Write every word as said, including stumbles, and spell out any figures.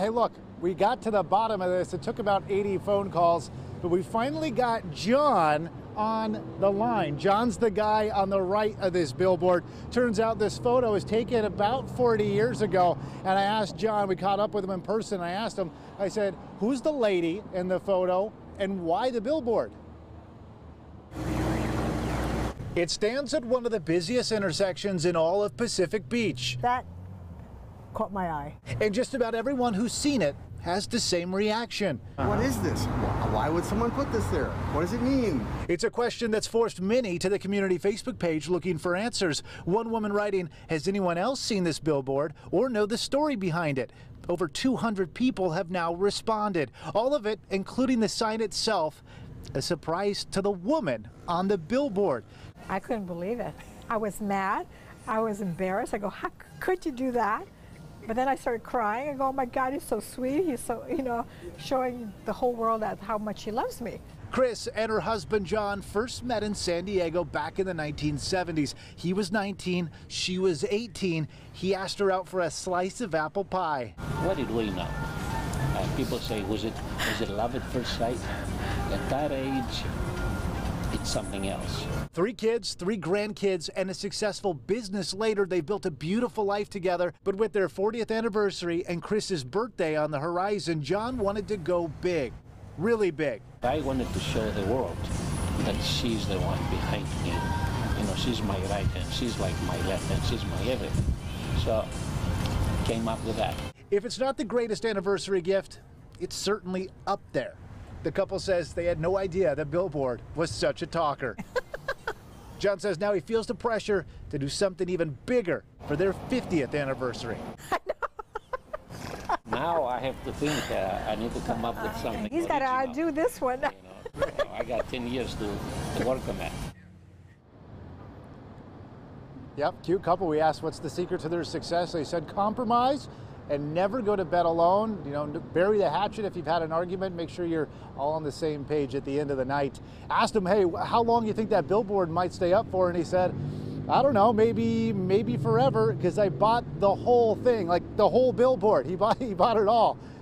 hey, look, we got to the bottom of this. It took about eighty phone calls, but we finally got John on the line. John's the guy on the right of this billboard. Turns out this photo was taken about forty years ago, and I asked John, we caught up with him in person, I asked him, I said, who's the lady in the photo and why the billboard? It stands at one of the busiest intersections in all of Pacific Beach. That caught my eye. And just about everyone who's seen it has the same reaction. What is this? Why would someone put this there? What does it mean? It's a question that's forced many to the community Facebook page looking for answers. One woman writing, has anyone else seen this billboard or know the story behind it? Over two hundred people have now responded. All of it, including the sign itself, a surprise to the woman on the billboard. I couldn't believe it. I was mad. I was embarrassed. I go, how could you do that? But then I started crying. I go, oh my God, he's so sweet. He's so, you know, showing the whole world that how much he loves me. Chris and her husband John first met in San Diego back in the nineteen seventies. He was nineteen, she was eighteen. He asked her out for a slice of apple pie. What did we know? Uh, people say, was it, was it love at first sight? At that age, it's something else. Three kids, three grandkids, and a successful business later, they've built a beautiful life together. But with their fortieth anniversary and Chris's birthday on the horizon, John wanted to go big, really big. I wanted to show the world that she's the one behind me. You know, she's my right hand, she's like my left hand, she's my everything. So, came up with that. If it's not the greatest anniversary gift, it's certainly up there. The couple says they had no idea that Billboard was such a talker. John says now he feels the pressure to do something even bigger for their fiftieth anniversry. Now I have to think, uh, I need to come up with something. He's got to outdo this one. You know, so I got ten years to, to work on that. Yep, cute couple. We asked what's the secret to their success. They said compromise and never go to bed alone. You know, bury the hatchet if you've had an argument. Make sure you're all on the same page at the end of the night. Asked him, hey, how long do you think that billboard might stay up for? And he said, I don't know, maybe maybe forever, because I bought the whole thing, like the whole billboard. He bought, he bought it all.